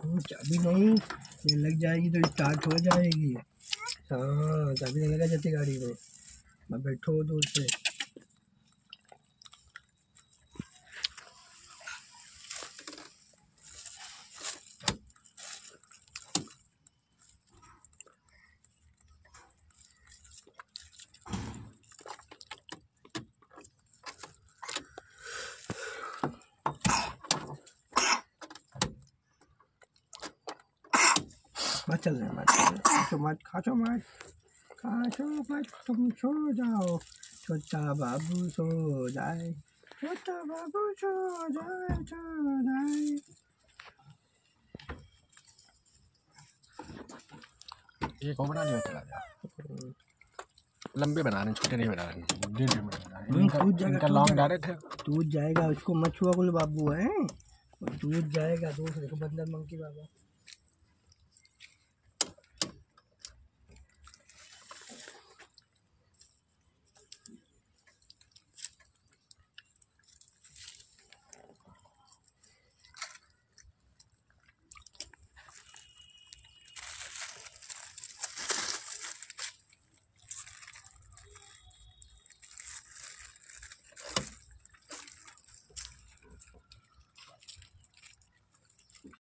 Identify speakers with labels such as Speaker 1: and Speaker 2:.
Speaker 1: चाबी नहीं, ये लग जाएगी तो स्टार्ट हो जाएगी। हाँ, चाबी नहीं लगा जाती गाड़ी में। मैं बैठो दूर से। मत चल रहे, मत खाचो मत, तुम सो जाओ, छोटा बाबू सो जाए, छोटा बाबू सो जाए।
Speaker 2: ये कौन बना लिया? चला जा, लंबे बना रहे, छोटे नहीं बना रहे। इनका लॉन्ग डायरेक्ट है।
Speaker 1: टूट जाएगा, उसको मत छुआ बोले बाबू है, टूट जाएगा। दूसरे को बंदर मंकी बाबा।